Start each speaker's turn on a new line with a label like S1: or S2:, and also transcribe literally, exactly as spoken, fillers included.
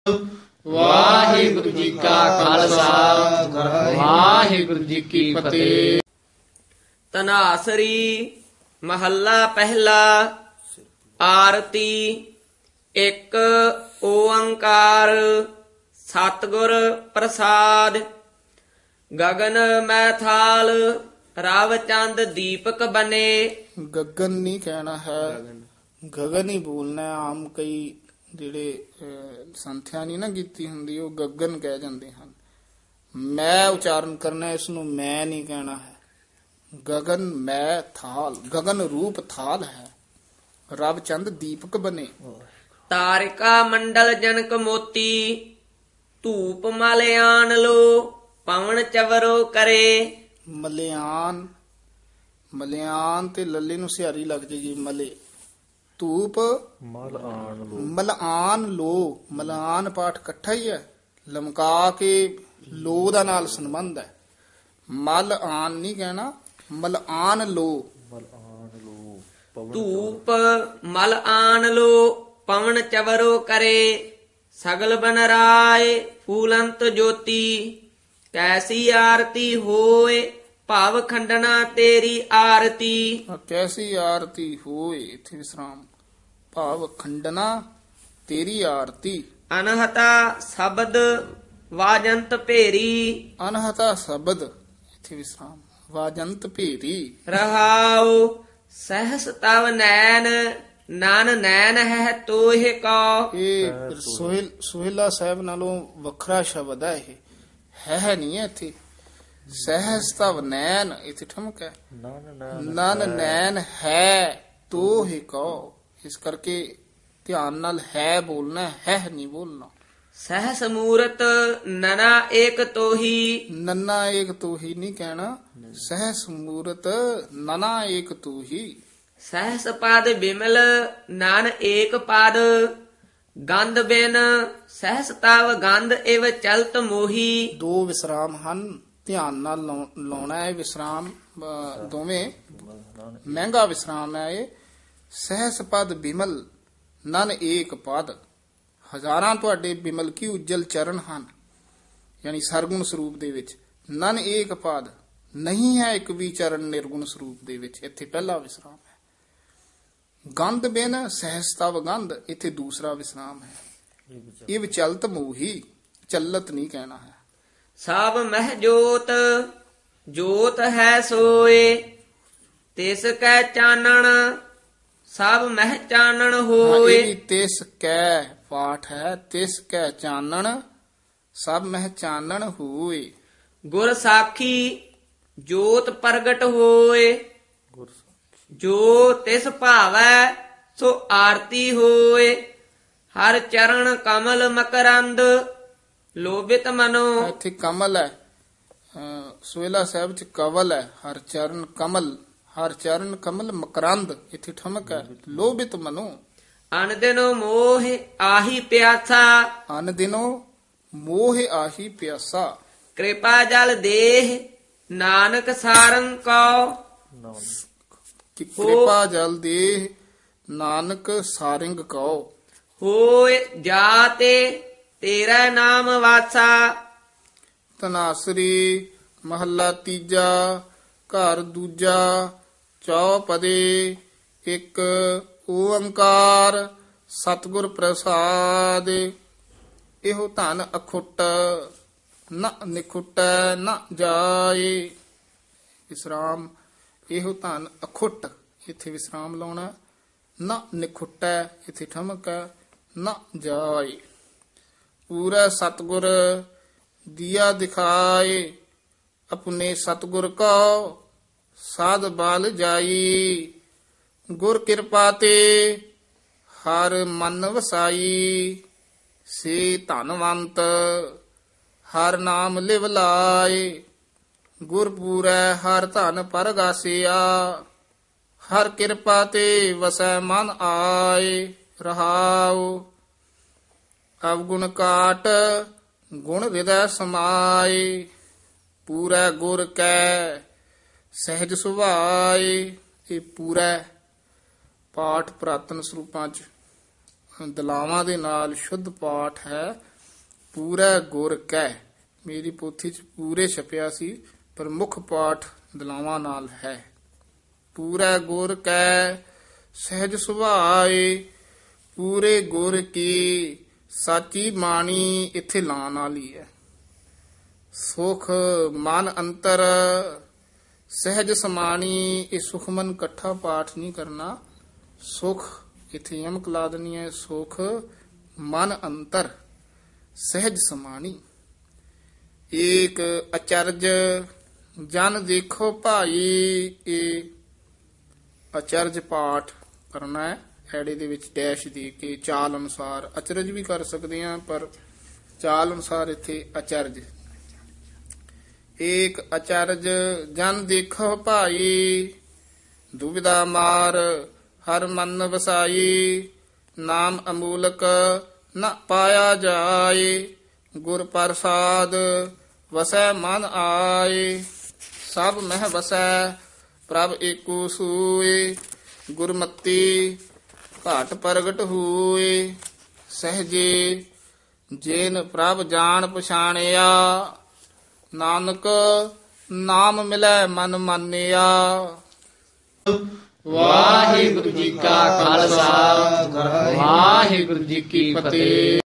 S1: ਵਾਹਿਗੁਰੂ ਜੀ ਕਾ ਖਾਲਸਾ ਵਾਹਿਗੁਰੂ ਜੀ ਕੀ ਫਤਿਹ।
S2: ਤਨਾਸਰੀ ਮਹੱਲਾ ਪਹਿਲਾ। ਆਰਤੀ। ਇੱਕ ਓੰਕਾਰ ਸਤਿਗੁਰ ਪ੍ਰਸਾਦ। ਗਗਨ ਮੈਥਾਲ ਰਵ ਚੰਦ ਦੀਪਕ ਬਨੇ।
S3: ਗਗਨ ਨਹੀਂ ਕਹਿਣਾ ਹੈ, ਗਗਨ ਹੀ ਬੋਲਣਾ ਹੈ। ਆਮ ਕਈ ਜਿਹੜੇ ਅਹ, ਸੰਥਿਆ ਨਹੀਂ ਨਾ ਕੀਤੀ ਹੁੰਦੀ, ਉਹ ਗਗਨ ਕਹਿ ਜਾਂਦੇ ਹਨ। ਮੈਂ ਉਚਾਰਨ ਕਰਨਾ, ਇਸ ਨੂੰ ਮੈਂ ਨਹੀਂ ਕਹਿਣਾ ਹੈ। ਗਗਨ ਮੈਂ ਥਾਲ, ਗਗਨ ਰੂਪ ਥਾਲ ਹੈ। ਰਵ ਚੰਦ ਦੀਪਕ ਬਨੇ।
S2: ਤਾਰਿਕਾ ਮੰਡਲ ਜਨਕ ਮੋਤੀ। ਧੂਪ ਮਲਿਆਨ ਲੋ ਪਵਨ ਚਵਰੋ ਕਰੇ।
S3: ਮਲਿਆਨ, ਮਲਿਆਨ ਤੇ ਲੱਲੇ ਨੂੰ ਸਿਹਾਰੀ ਲੱਗ ਜੇਗੀ। ਮਲੇ ਧੂਪ ਮਲਾਨ ਲੋ, ਮਲਾਨ ਪਾਠ ਇਕੱਠਾ ਹੀ ਹੈ, ਲਮਕਾ ਕੇ ਲੋ ਦਾ ਨਾਲ ਸੰਬੰਧ ਹੈ। ਮਲ ਆਨ ਨਹੀਂ ਕਹਿਣਾ, ਮਲਾਨ ਲੋ।
S2: ਧੂਪ ਮਲ ਆਨ ਲੋ ਪਵਨ ਚਵਰੋ ਕਰੇ। ਸਗਲ ਬਨ ਰਾਏ ਫੂਲੰਤ ਜੋਤੀ। ਕੈਸੀ ਆਰਤੀ ਹੋਏ ਭਾਵ ਖੰਡਨਾ ਤੇਰੀ ਆਰਤੀ।
S3: ਕੈਸੀ ਆਰਤੀ ਹੋਏ, ਇੱਥੇ ਵਿਸਰਾਮ। ਭਾਵ ਖੰਡਨਾ ਤੇਰੀ ਆਰਤੀ।
S2: ਅਨਹਤਾ ਸ਼ਬਦ ਵਾਜੰਤ ਭੇਰੀ।
S3: ਅਨਹਤਾ ਸ਼ਬਦ, ਇੱਥੇ ਵਿਸਰਾਮ। ਵਾਜੰਤ ਭੇਰੀ।
S2: ਰਹਾਉ ਸਹਸ ਤਵ ਨੈਣ ਨਨ ਨੈਣ ਹੈ ਤੋਹਿ ਕੋ।
S3: ਇਹ ਸੋਹਿਲ ਸੋਹਿਲਾ ਸਾਹਿਬ ਨਾਲੋਂ ਵੱਖਰਾ ਸ਼ਬਦ ਹੈ। ਇਹ ਹੈ ਨਹੀਂ ਹੈ ਇੱਥੇ। ਸਹਸ ਤਵ ਨੈਣ, ਇੱਥੇ ਠਮਕ ਹੈ। ਨਨ ਨੈਣ ਹੈ ਤੋ ਹੀ ਕਹੋ। ਇਸ ਕਰਕੇ ਧਿਆਨ ਨਾਲ ਹੈ ਬੋਲਣਾ, ਹੈ ਨਹੀਂ ਬੋਲਣਾ।
S2: ਸਹਸ ਮੂਰਤ ਨਨਾ ਏਕ ਤੋਹੀ।
S3: ਨੰਨਾ ਏਕ ਤੂ ਹੀ ਨਹੀਂ ਕਹਿਣਾ। ਸਹਸ ਮੂਰਤ ਨਨਾ ਏਕ ਤੂ ਹੀ।
S2: ਸਹਸ ਪਦ ਬਿਮਲ ਨਨ ਏਕ ਪਦ। ਗੰਧ ਬਿਨ ਸਹਸ ਤਵ ਗੰਧ ਇਵ ਚਲਤ ਮੋਹੀ।
S3: ਦੋ ਵਿਸਰਾਮ ਹਨ, ਧਿਆਨ ਨਾਲ ਲਾਉ- ਲਾਉਣਾ ਹੈ। ਵਿਸਰਾਮ ਅਹ, ਦੋਵੇਂ ਮਹਿੰਗਾ ਵਿਸਰਾਮ ਹੈ ਇਹ। ਸਹਸ ਪਦ ਬਿਮਲ ਨਨ ਏਕ ਪਦ। ਹਜ਼ਾਰਾਂ ਤੁਹਾਡੇ ਬਿਮਲ ਕੀ ਉਜਲ ਚਰਨ ਹਨ, ਯਾਨੀ ਸਰਗੁਣ ਸਰੂਪ ਦੇ ਵਿੱਚ। ਨਨ ਏਕ ਪਦ, ਨਹੀਂ ਹੈ ਇੱਕ ਵੀ ਚਰਨ ਨਿਰਗੁਣ ਸਰੂਪ ਦੇ ਵਿੱਚ। ਇੱਥੇ ਪਹਿਲਾ ਵਿਸਰਾਮ ਹੈ। ਗੰਧ ਬਿਨ ਸਹਸ ਤਵ ਗੰਧ, ਇੱਥੇ ਦੂਸਰਾ ਵਿਸਰਾਮ ਹੈ। ਇਹ ਵਿਚਲਤ ਮੋਹੀ, ਚੱਲਤ ਨਹੀਂ ਕਹਿਣਾ ਹੈ।
S2: ਸਭ ਮਹਿ ਜੋਤ ਜੋਤ ਹੈ ਸੋਏ। ਤਿਸ ਕੈ ਚਾਨਣ ਸਭ ਮਹਿ ਚਾਨਣ
S3: ਹਾਂ,
S2: ਹੋਏ।
S3: ਇਹ ਵੀ ਤਿਸ ਕੈ ਪਾਠ ਹੈ। ਤਿਸ ਕੈ ਚਾਨਣ ਸਭ ਮਹਿ ਚਾਨਣ ਹੋਏ।
S2: ਗੁਰ ਸਾਖੀ ਜੋਤ ਪ੍ਰਗਟ ਹੋਏ। ਜੋ ਤਿਸ ਭਾਵੈ ਸੋ ਆਰਤੀ ਹੋਏ। ਹਰ ਚਰਨ ਕਮਲ ਮਕਰੰਦ ਲੋਭਿਤ ਮਨੋ।
S3: ਇੱਥੇ ਕਮਲ ਹੈ, ਅਹ, ਸੋਹਿਲਾ ਸਾਹਿਬ ਚ ਕਵਲ ਹੈ। ਹਰ ਚਰਨ ਕਮਲ, ਹਰ ਚਰਨ ਕਮਲ ਮਕਰੰਦ, ਇੱਥੇ ਠਮਕ ਹੈ। ਲੋਭਿਤ ਮਨੋ।
S2: ਅਨ ਦਿਨੋ ਮੋਹ ਆਹੀ ਪਿਆਸਾ।
S3: ਅਨ ਦਿਨੋ ਮੋਹ ਆਹੀ ਪਿਆਸਾ।
S2: ਕਿਰਪਾ ਜਲ ਦੇਹ ਨਾਨਕ ਸਾਰੰ ਕੋ।
S3: ਕਿ ਕਿਰਪਾ ਜਲ ਦੇ ਨਾਨਕ ਸਾਰਿੰਗ ਕਉ।
S2: ਹੋਏ ਜਾਤੇ ਤੇਰਾ ਨਾਮ ਵਾਸਾ।
S3: ਤਨਾਸਰੀ ਮਹੱਲਾ ਤੀਜਾ। ਘਰ ਦੂਜਾ ਚੌਪਦੇ। ਇੱਕ ਓੰਕਾਰ ਸਤਿਗੁਰ ਪ੍ਰਸਾਦ। ਇਹੋ ਧਨ ਅਖੁੱਟ ਨ ਨਿਖੁੱਟੈ ਨ ਜਾਏ। ਵਿਸਰਾਮ। ਇਹੋ ਧਨ ਅਖੁੱਟ, ਇੱਥੇ ਵਿਸਰਾਮ ਲਾਉਣਾ। ਨ ਨਿਖੁੱਟੈ, ਇੱਥੇ ਠਮਕ ਹੈ। ਨ ਜਾਏ। ਪੂਰਾ ਸਤਿਗੁਰ ਦੀਆ ਦਿਖਾਏ। ਆਪਣੇ ਸਤਿਗੁਰ ਕੋ ਸਾਧ ਬਾਲ ਜਾਈ। ਗੁਰ ਕਿਰਪਾ ਤੇ ਹਰ ਮਨ ਵਸਾਈ। ਸੇ ਧਨਵੰਤ ਹਰ ਨਾਮ ਲਿਵ ਲਾਏ। ਗੁਰ ਪੂਰੈ ਹਰ ਧਨ ਪਰਗਾਸਿਆ। ਹਰ ਕਿਰਪਾ ਤੇ ਵਸੈ ਮਨ ਆਏ। ਰਹਾਉ ਅਵਗੁਣ ਕਾਟ ਗੁਣ ਹਿਰਦੈ ਸਮਾਏ। ਪੂਰੈ ਗੁਰ ਕੈ ਸਹਿਜ ਸੁਭਾਏ। ਇਹ ਪੂਰਾ ਪਾਠ ਪ੍ਰਾਤਨ ਸਰੂਪਾਂ ਚ ਦਲਾਵਾਂ ਦੇ ਨਾਲ ਸ਼ੁੱਧ ਪਾਠ ਹੈ। ਪੂਰਾ ਗੁਰ ਕੈ, ਮੇਰੀ ਪੋਥੀ ਚ ਪੂਰੇ ਛਪਿਆ ਸੀ ਪਰ ਮੁੱਖ ਪਾਠ ਦਲਾਵਾਂ ਨਾਲ ਹੈ। ਪੂਰਾ ਗੁਰ ਕੈ ਸਹਿਜ ਸੁਭਾਏ, ਪੂਰੇ ਗੁਰ ਕੀ ਸਾਚੀ ਬਾਣੀ, ਇੱਥੇ ਲਾਣ ਵਾਲੀ ਹੈ। ਸੁਖ ਮਨ ਅੰਤਰ ਸਹਿਜ ਸਮਾਣੀ, ਇਹ ਸੁਖਮਨ ਇਕੱਠਾ ਪਾਠ ਨਹੀਂ ਕਰਨਾ, ਸੁਖ ਇੱਥੇ ਯਮਕ ਲਾ ਦੇਣੀ ਹੈ। ਸੁਖ ਮਨ ਅੰਤਰ ਸਹਿਜ ਸਮਾਣੀ। ਏਕ ਅਚਰਜ ਜਨ ਦੇਖੋ ਭਾਈ, ਇਹ ਅਚਰਜ ਪਾਠ ਕਰਨਾ ਹੈ। ਐੜੇ ਦੇ ਵਿੱਚ ਡੈਸ਼ ਦੇ ਕੇ ਚਾਲ ਅਨੁਸਾਰ ਅਚਰਜ ਵੀ ਕਰ ਸਕਦੇ ਹਾਂ, ਪਰ ਚਾਲ ਅਨੁਸਾਰ ਇੱਥੇ ਅਚਰਜ। ਏਕ ਅਚਰਜ ਜਨ ਦੇਖੋ ਭਾਈ, ਦੁਬਿਧਾ ਮਾਰ ਹਰ ਮਨ ਵਸਾਈ, ਨਾਮ ਅਮੂਲਕ ਨ ਪਾਇਆ ਜਾਏ, ਗੁਰ ਪ੍ਰਸਾਦ ਵਸੈ ਮਨ ਆਏ, ਸਭ ਮਹਿ ਵਸੈ ਪ੍ਰਭ ਏਕੋ ਸੂਏ, ਗੁਰਮਤੀ ਘਾਟ ਪ੍ਰਗਟ ਹੋਏ, ਸਹਜੇ ਜੇਨ ਪ੍ਰਭ ਜਾਣ ਪਛਾਣਿਆ, ਨਾਨਕ ਨਾਮ ਮਿਲੈ ਮਨ ਮਾਨਿਆ।
S1: ਵਾਹਿਗੁਰੂ ਜੀ ਕਾ ਖਾਲਸਾ, ਵਾਹਿਗੁਰੂ ਜੀ ਕੀ ਫਤਿਹ।